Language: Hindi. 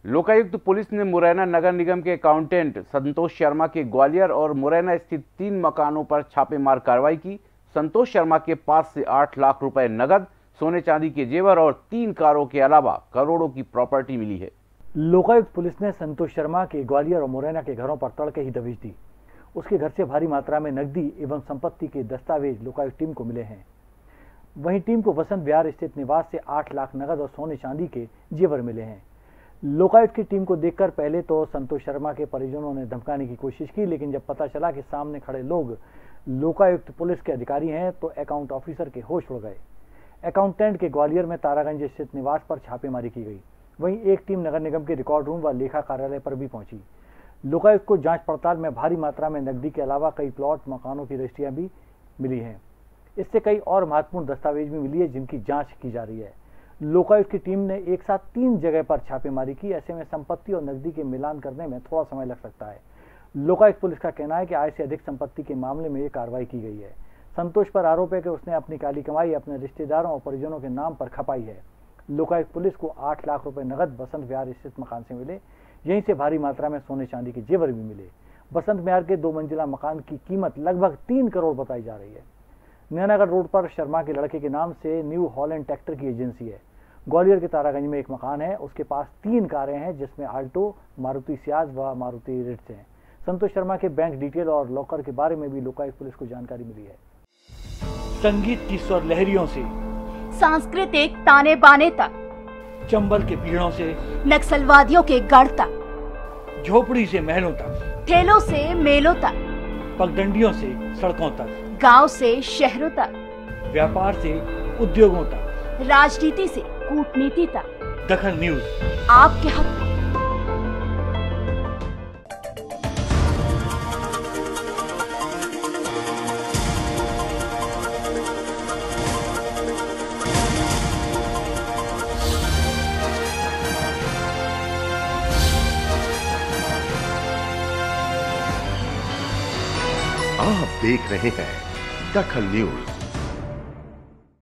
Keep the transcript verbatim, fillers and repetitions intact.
लोकायुक्त पुलिस ने मुरैना नगर निगम के अकाउंटेंट संतोष शर्मा के ग्वालियर और मुरैना स्थित तीन मकानों पर छापेमार कार्रवाई की। संतोष शर्मा के पास से आठ लाख रुपए नगद, सोने चांदी के जेवर और तीन कारों के अलावा करोड़ों की प्रॉपर्टी मिली है। लोकायुक्त पुलिस ने संतोष शर्मा के ग्वालियर और मुरैना के घरों पर तड़के ही दबिश दी। उसके घर से भारी मात्रा में नकदी एवं संपत्ति के दस्तावेज लोकायुक्त टीम को मिले हैं। वहीं टीम को वसंत विहार स्थित निवास से आठ लाख नगद और सोने चांदी के जेवर मिले हैं। लोकायुक्त की टीम को देखकर पहले तो संतोष शर्मा के परिजनों ने धमकाने की कोशिश की, लेकिन जब पता चला कि सामने खड़े लोग लोकायुक्त पुलिस के अधिकारी हैं तो अकाउंट ऑफिसर के होश उड़ गए। अकाउंटेंट के ग्वालियर में तारागंज स्थित निवास पर छापेमारी की गई। वहीं एक टीम नगर निगम के रिकॉर्ड रूम व लेखा कार्यालय पर भी पहुंची। लोकायुक्त को जांच पड़ताल में भारी मात्रा में नकदी के अलावा कई प्लॉट, मकानों की रजिस्ट्रियां भी मिली हैं। इससे कई और महत्वपूर्ण दस्तावेज भी मिली है जिनकी जांच की जा रही है। लोकायुक्त की टीम ने एक साथ तीन जगह पर छापेमारी की। ऐसे में संपत्ति और नकदी के मिलान करने में थोड़ा समय लग सकता है। लोकायुक्त पुलिस का कहना है कि आय से अधिक संपत्ति के मामले में ये कार्रवाई की गई है। संतोष पर आरोप है कि उसने अपनी काली कमाई अपने रिश्तेदारों और परिजनों के नाम पर खपाई है। लोकायुक्त पुलिस को आठ लाख रुपए नगद बसंत विहार स्थित मकान से मिले। यहीं से भारी मात्रा में सोने चांदी के जेवर भी मिले। बसंत विहार के दो मंजिला मकान की कीमत लगभग तीन करोड़ बताई जा रही है। नैनागढ़ रोड पर शर्मा के लड़के के नाम से न्यू हॉलैंड ट्रैक्टर की एजेंसी है। ग्वालियर के तारागंज में एक मकान है। उसके पास तीन कारें हैं जिसमें आल्टो, मारुति सियाज व मारुति रिट्ज हैं। संतोष शर्मा के बैंक डिटेल और लॉकर के बारे में भी लोकायुक्त पुलिस को जानकारी मिली है। संगीत की स्वर लहरियों से सांस्कृतिक ताने बाने तक, चंबल के पीड़ों से नक्सलवादियों के गढ़ तक, झोपड़ी से महलों तक, ठेलों से मेलों तक, पगडंडियों से सड़कों तक, गांव से शहरों तक, व्यापार से उद्योगों तक, राजनीति से कूटनीति तक, दखल न्यूज आपके हक में। आप देख रहे हैं दखल न्यूज।